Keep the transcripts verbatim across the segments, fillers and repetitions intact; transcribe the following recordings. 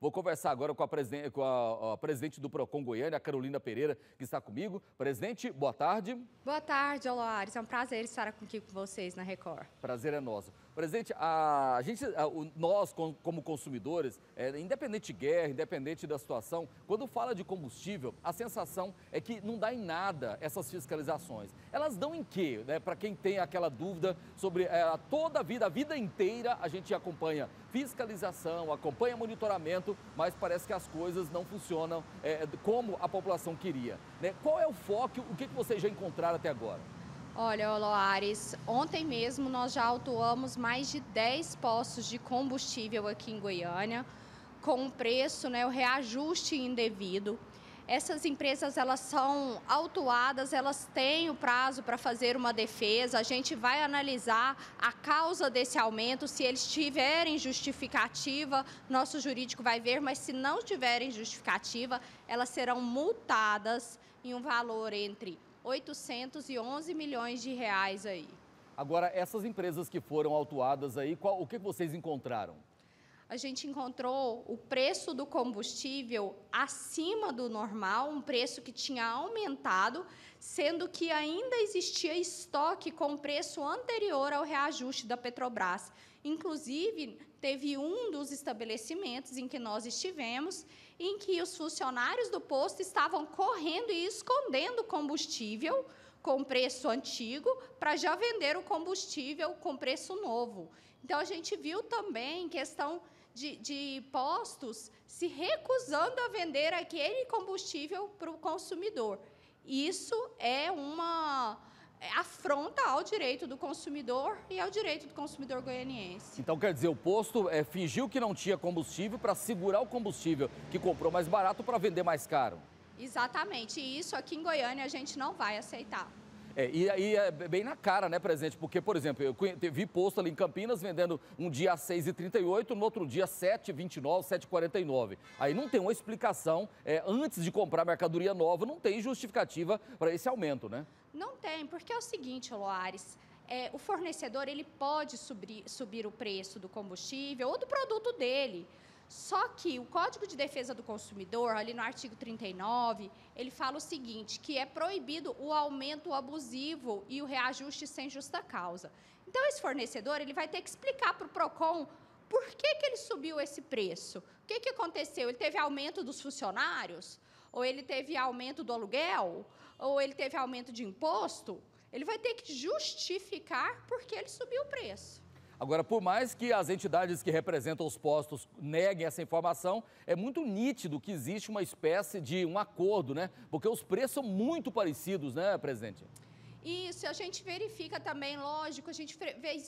Vou conversar agora com a, presidente, com a, a presidente do Procon Goiânia, a Carolina Pereira, que está comigo. Presidente, boa tarde. Boa tarde, Oloares. É um prazer estar aqui com vocês na Record. Prazer é nosso. Presidente, a, a gente, a, o, nós como consumidores, é, independente de guerra, independente da situação, quando fala de combustível, a sensação é que não dá em nada essas fiscalizações. Elas dão em quê? Né? Para quem tem aquela dúvida sobre é, toda a vida, a vida inteira a gente acompanha fiscalização, acompanha monitoramento, mas parece que as coisas não funcionam é, como a população queria. Né? Qual é o foco? O que, que vocês já encontraram até agora? Olha, Oloares, ontem mesmo nós já autuamos mais de dez postos de combustível aqui em Goiânia, com o preço, né, o reajuste indevido. Essas empresas, elas são autuadas, elas têm o prazo para fazer uma defesa, a gente vai analisar a causa desse aumento, se eles tiverem justificativa, nosso jurídico vai ver, mas se não tiverem justificativa, elas serão multadas em um valor entre oitocentos e onze milhões de reais aí. Agora, essas empresas que foram autuadas aí, qual, o que vocês encontraram? A gente encontrou o preço do combustível acima do normal, um preço que tinha aumentado, sendo que ainda existia estoque com o preço anterior ao reajuste da Petrobras. Inclusive, teve um dos estabelecimentos em que nós estivemos, em que os funcionários do posto estavam correndo e escondendo combustível com preço antigo para já vender o combustível com preço novo. Então, a gente viu também questão de, de postos se recusando a vender aquele combustível para o consumidor. Isso é uma afronta ao direito do consumidor e ao direito do consumidor goianiense. Então, quer dizer, o posto é, fingiu que não tinha combustível para segurar o combustível que comprou mais barato para vender mais caro. Exatamente, e isso aqui em Goiânia a gente não vai aceitar. É, e aí é bem na cara, né, presidente? Porque, por exemplo, eu vi posto ali em Campinas vendendo um dia a seis reais e trinta e oito centavos, no outro dia sete reais e vinte e nove centavos, sete reais e quarenta e nove centavos. Aí não tem uma explicação, é, antes de comprar mercadoria nova, não tem justificativa para esse aumento, né? Não tem, porque é o seguinte, Loares, é, o fornecedor ele pode subir, subir o preço do combustível ou do produto dele. Só que o Código de Defesa do Consumidor, ali no artigo trinta e nove, ele fala o seguinte, que é proibido o aumento abusivo e o reajuste sem justa causa. Então, esse fornecedor ele vai ter que explicar para o Procon por que, que ele subiu esse preço. O que, que aconteceu? Ele teve aumento dos funcionários? Ou ele teve aumento do aluguel? Ou ele teve aumento de imposto? Ele vai ter que justificar por que ele subiu o preço. Agora, por mais que as entidades que representam os postos neguem essa informação, é muito nítido que existe uma espécie de um acordo, né? Porque os preços são muito parecidos, né, presidente? Isso, a gente verifica também, lógico, a gente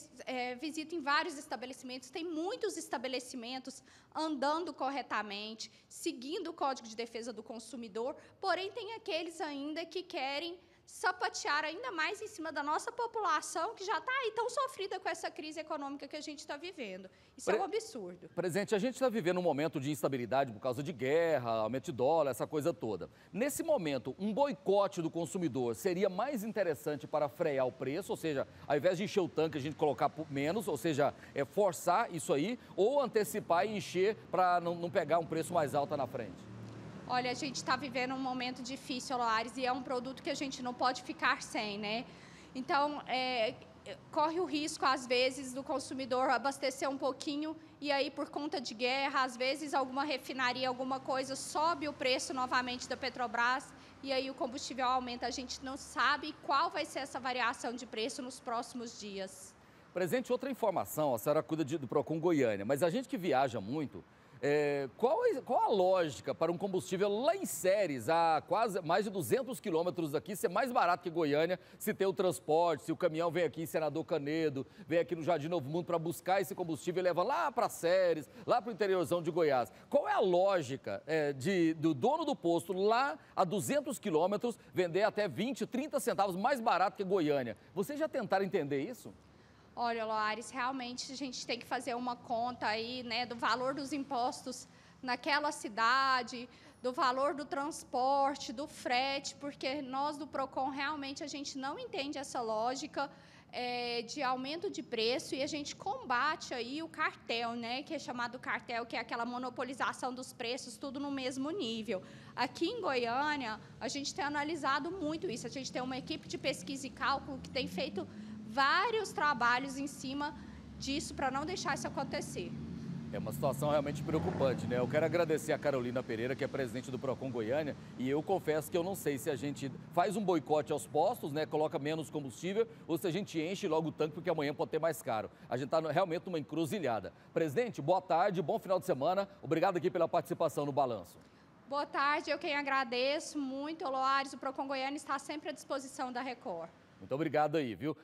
é, visita em vários estabelecimentos, tem muitos estabelecimentos andando corretamente, seguindo o Código de Defesa do Consumidor, porém tem aqueles ainda que querem sapatear ainda mais em cima da nossa população, que já está aí tão sofrida com essa crise econômica que a gente está vivendo. Isso Pre... é um absurdo. Presidente, a gente está vivendo um momento de instabilidade por causa de guerra, aumento de dólar, essa coisa toda. Nesse momento, um boicote do consumidor seria mais interessante para frear o preço, ou seja, ao invés de encher o tanque, a gente colocar menos, ou seja, é forçar isso aí, ou antecipar e encher para não, não pegar um preço mais alto na frente? Olha, a gente está vivendo um momento difícil, Loares, e é um produto que a gente não pode ficar sem, né? Então, é, corre o risco, às vezes, do consumidor abastecer um pouquinho e aí, por conta de guerra, às vezes, alguma refinaria, alguma coisa, sobe o preço novamente da Petrobras e aí o combustível aumenta. A gente não sabe qual vai ser essa variação de preço nos próximos dias. Presidente, outra informação, a senhora cuida de, do Procon Goiânia, mas a gente que viaja muito, É, qual, qual a lógica para um combustível lá em Séries, a quase mais de duzentos quilômetros daqui, ser mais barato que Goiânia, se tem o transporte, se o caminhão vem aqui em Senador Canedo, vem aqui no Jardim Novo Mundo para buscar esse combustível e leva lá para Séries, lá para o interiorzão de Goiás. Qual é a lógica é, de, do dono do posto lá a duzentos quilômetros vender até vinte, trinta centavos mais barato que Goiânia? Vocês já tentaram entender isso? Olha, Loares, realmente a gente tem que fazer uma conta aí, né, do valor dos impostos naquela cidade, do valor do transporte, do frete, porque nós do Procon realmente a gente não entende essa lógica. é, de aumento de preço e a gente combate aí o cartel, né, que é chamado cartel, que é aquela monopolização dos preços, tudo no mesmo nível. Aqui em Goiânia, a gente tem analisado muito isso, a gente tem uma equipe de pesquisa e cálculo que tem feito vários trabalhos em cima disso para não deixar isso acontecer. É uma situação realmente preocupante, né? Eu quero agradecer a Carolina Pereira, que é presidente do Procon Goiânia, e eu confesso que eu não sei se a gente faz um boicote aos postos, né? Coloca menos combustível, ou se a gente enche logo o tanque, porque amanhã pode ter mais caro. A gente está realmente numa encruzilhada. Presidente, boa tarde, bom final de semana. Obrigado aqui pela participação no Balanço. Boa tarde, eu quem agradeço muito, Loares, o Procon Goiânia está sempre à disposição da Record. Muito obrigado aí, viu?